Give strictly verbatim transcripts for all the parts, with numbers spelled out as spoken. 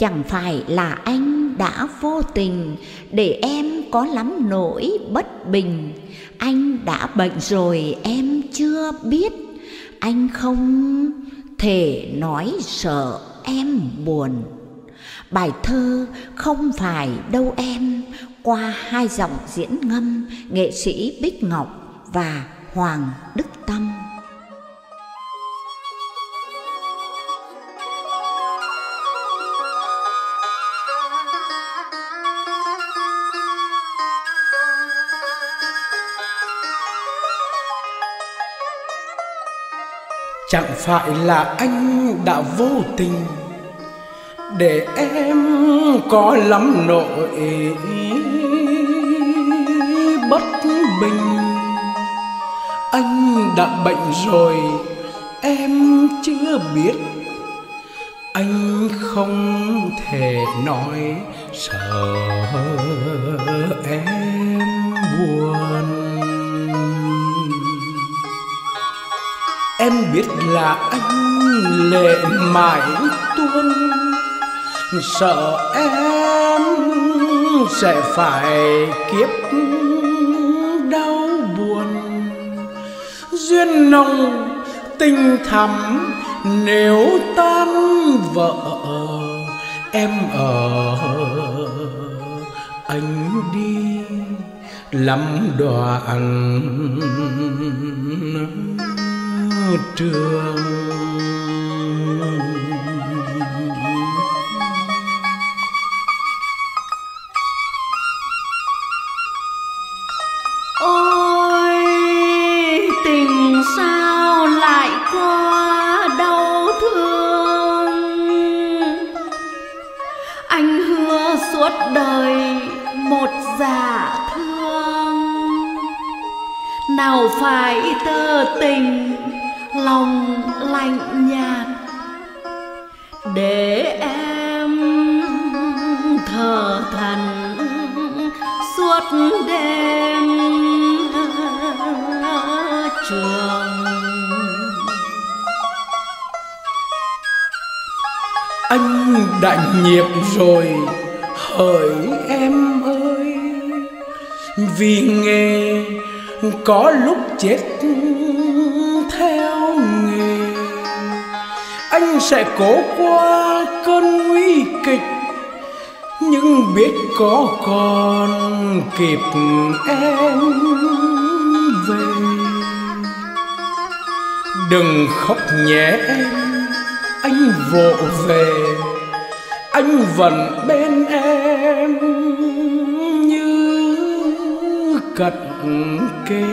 Chẳng phải là anh đã vô tình để em có lắm nỗi bất bình. Anh đã bệnh rồi em chưa biết. Anh không thể nói sợ em buồn. Bài thơ Không Phải Đâu Em qua hai giọng diễn ngâm nghệ sĩ Bích Ngọc và Hoàng Đức Tâm. Chẳng phải là anh đã vô tình để em có lắm nỗi bất bình. Anh đã bệnh rồi em chưa biết. Anh không thể nói sợ em buồn. Em biết là anh lệ mãi tuôn, sợ em sẽ phải kiếp đau buồn. Duyên nồng tình thắm nếu tan vỡ, em ở anh đi lắm đoạn trường. Ôi tình sao lại quá đau thương. Anh hứa suốt đời một dạ thương. Nào phải tơ tình lòng lạnh nhạt để em thở than suốt đêm trường. Anh đã nhiệt rồi hỡi em ơi, vì nghề có lúc chết theo nghề. Anh sẽ cố qua cơn nguy kịch, nhưng biết có còn kịp em về. Đừng khóc nhé em, anh vội về. Anh vẫn bên em như cận kề.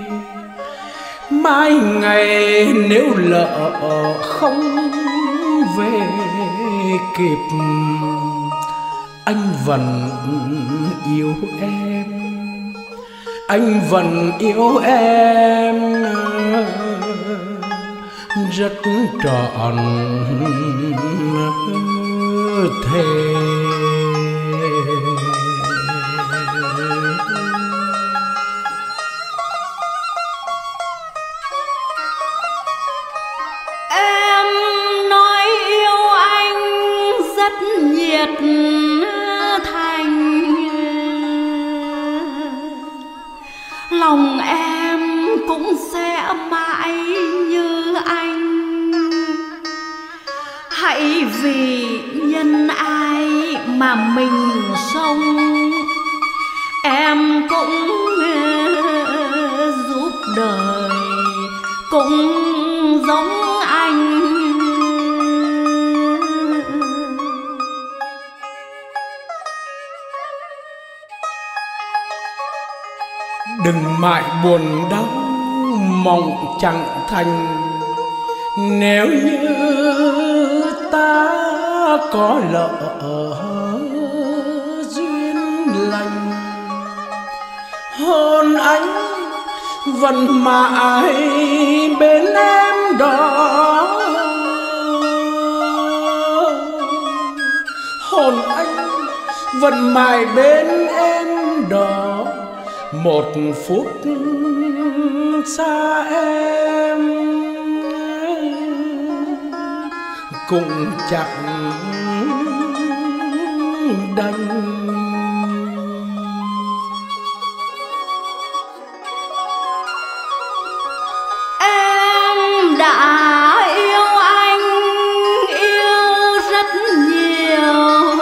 Mai ngày nếu lỡ không về kịp, anh vẫn yêu em, anh vẫn yêu em rất trọn thề. Em nói yêu anh rất nhiệt thành, lòng em cũng sẽ mãi như anh. Hãy vì nhân ai mà mình sống, em cũng giúp đời cũng giống anh. Đừng mãi buồn đau mộng chẳng thành. Nếu như ta có lỡ duyên lành, hôn anh vẫn mãi bên em đó. Hồn anh vẫn mãi bên em đó. Một phút xa em cũng chẳng đành. Em đã yêu anh, yêu rất nhiều,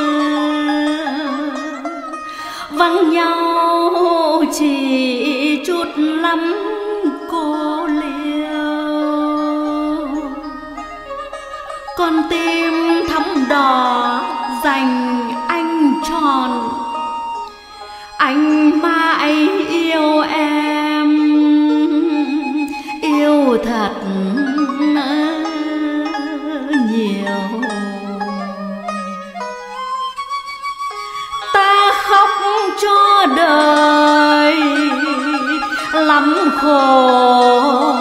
vắng nhau chỉ chút lắm cô liêu. Con tim thắm đỏ dành anh tròn, anh mãi yêu em, yêu thật nhiều. Ta khóc cho đời lắm khổ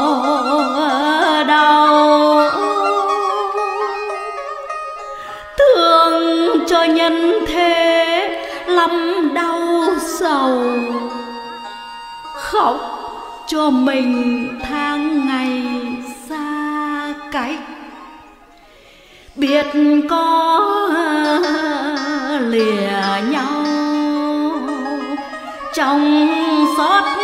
đau, thương cho nhân thế lắm đau sầu, khóc cho mình tháng ngày xa cách. Biết có lìa nhau trong xót